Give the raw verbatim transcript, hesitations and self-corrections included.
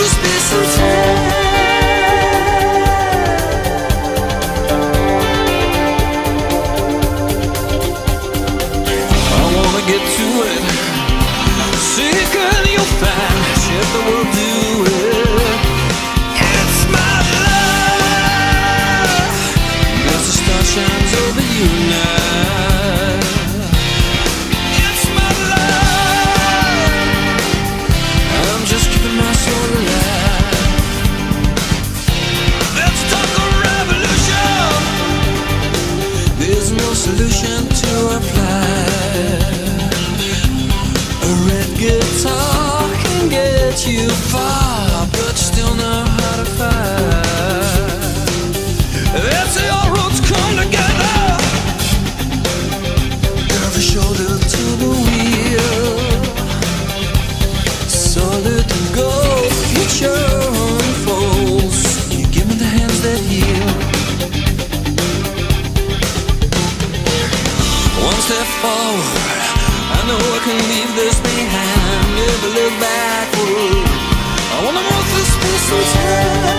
space and time. I wanna get to it. Seek and you'll find. Shit that will do it. It's my love. As the star shines over you now. It's my love. I'm just keeping my soul alive. Let's talk a revolution. There's no solution to apply. A red guitar can get you far, but you still know how to fight. Let's say all roads come together. Every shoulder to the wheel. Solid and gold, future unfolds. You give me the hands that heal. One step forward, I know I can leave this behind. Never look backward. I wanna move through space and time.